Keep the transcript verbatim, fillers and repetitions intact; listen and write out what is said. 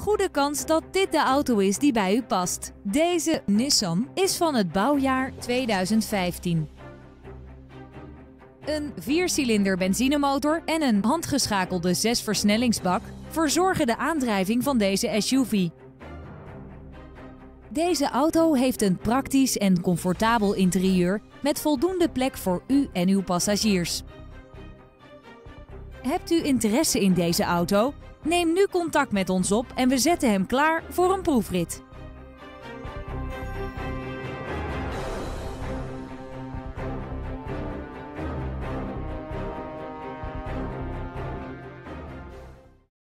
goede kans dat dit de auto is die bij u past. Deze Nissan is van het bouwjaar tweeduizend vijftien. Een viercilinder benzinemotor en een handgeschakelde zesversnellingsbak verzorgen de aandrijving van deze S U V. Deze auto heeft een praktisch en comfortabel interieur met voldoende plek voor u en uw passagiers. Hebt u interesse in deze auto? Neem nu contact met ons op en we zetten hem klaar voor een proefrit.